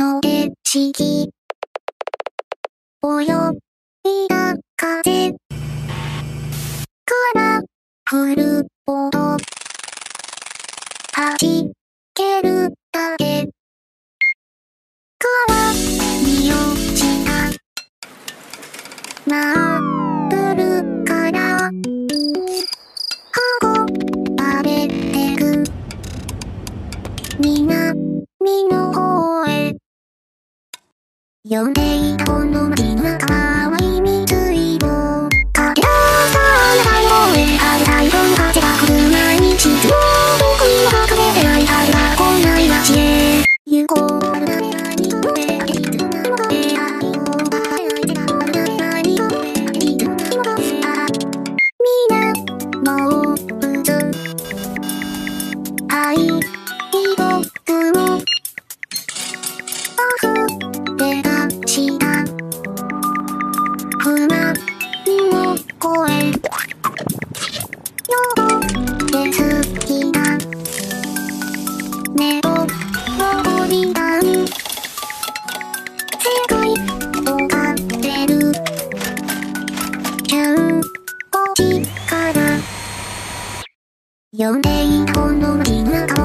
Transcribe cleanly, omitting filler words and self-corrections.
の景色泳いだ風から降るほど弾けるだけから見落ちたマーブルから運ばれてく南の方へ呼んでいたこの街の淡い水色かけらさあなたの上春太陽の風が来る毎日を僕の中で出会い春が来ない街へ行こう呼んでいたこの街の中